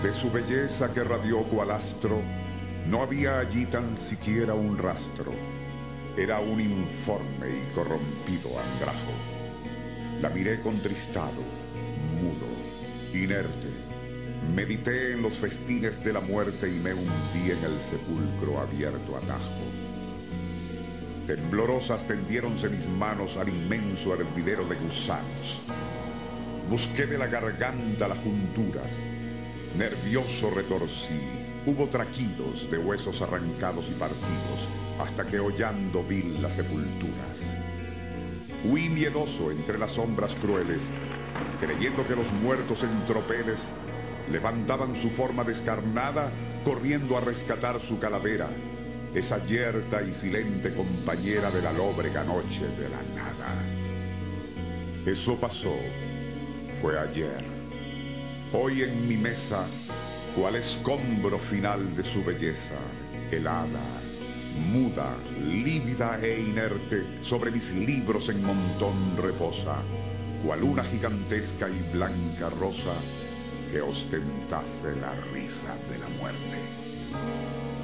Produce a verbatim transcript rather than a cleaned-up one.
De su belleza que radió cual astro, no había allí tan siquiera un rastro. Era un informe y corrompido andrajo. La miré contristado, mudo, inerte. Medité en los festines de la muerte y me hundí en el sepulcro abierto a tajo. Temblorosas tendiéronse mis manos al inmenso hervidero de gusanos. Busqué de la garganta las junturas. Nervioso retorcí. Hubo traquidos de huesos arrancados y partidos, hasta que hollando vi las sepulturas. Huí miedoso entre las sombras crueles, creyendo que los muertos en tropeles levantaban su forma descarnada, corriendo a rescatar su calavera, esa yerta y silente compañera de la lóbrega noche de la nada. Eso pasó, fue ayer. Hoy en mi mesa, cual escombro final de su belleza, helada, muda, lívida e inerte, sobre mis libros en montón reposa, cual una gigantesca y blanca rosa que ostentase la risa de la muerte.